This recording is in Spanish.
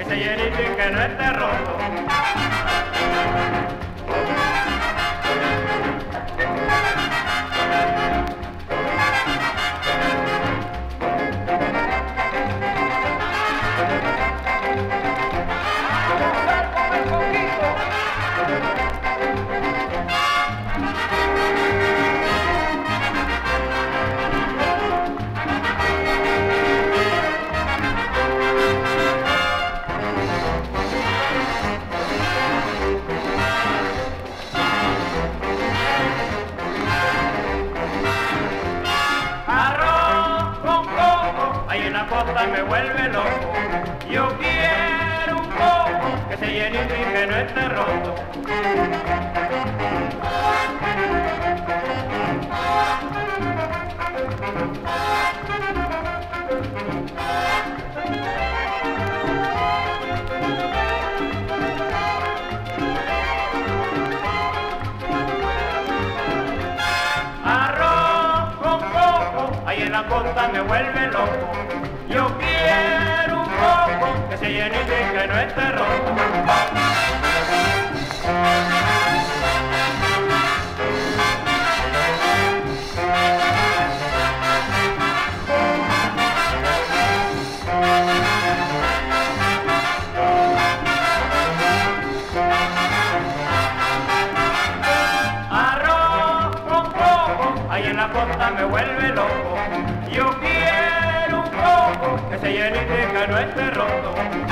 se llenito y que no esté roto. Ahí en la costa me vuelve loco. Yo quiero un poco que se llene y que no esté roto. Arroz con coco, ahí en la costa me vuelve loco. Yo quiero un poco que se llene y que no esté roto. Arroz con coco, ahí en la costa me vuelve loco. Yo quiero un poco que se llene y que no esté roto.